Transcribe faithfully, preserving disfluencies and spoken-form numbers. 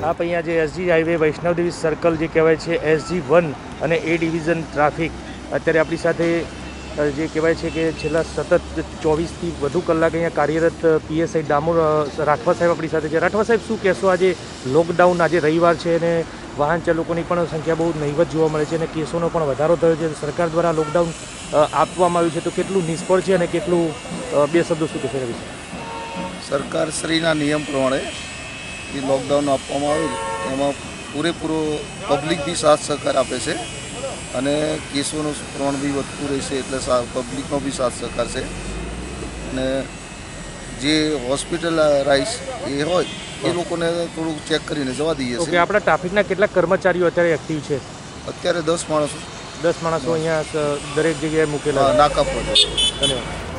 આપ અહીંયા જે એસજી હાઈવે વૈષ્ણવદેવી સર્કલ જે કહેવાય છે એસજી વન અને એ ડિવિઝન ટ્રાફિક અત્યારે આપણી સાથે જે કહેવાય છે કે છેલ્લા સતત ચોવીસથી વધુ કલાક અહીંયા કાર્યરત પીએસઆઈ ડામોર રાઠવા સાહેબ આપણી સાથે છે। રાઠવા સાહેબ, શું કહેશો? આજે લોકડાઉન, આજે રવિવાર છે અને વાહન ચાલકોની પણ સંખ્યા બહુ નહીવત જોવા મળે છે અને કેસોનો પણ વધારો થયો છે। સરકાર દ્વારા લોકડાઉન આપવામાં આવ્યું છે તો કેટલું નિષ્ફળ છે અને કેટલું, બે શબ્દો શું કહેશો એના વિશે? સરકારશ્રીના નિયમ પ્રમાણે જે લોકડાઉન આપવામાં આવ્યું એમાં પૂરેપૂરો પબ્લિક બી સાથ સહકાર આપે છે અને કેસોનું પ્રમાણ બી વધતું રહેશે એટલે પબ્લિકનો બી સાથ સહકાર છે અને જે હોસ્પિટલાઇઝ એ હોય એ લોકોને થોડુંક ચેક કરીને જવા દઈએ છીએ। આપણા ટ્રાફિકના કેટલા કર્મચારીઓ અત્યારે એક્ટિવ છે? અત્યારે દસ માણસો દસ માણસો અહીંયા દરેક જગ્યાએ મૂકેલા નાકા પર। ધન્યવાદ।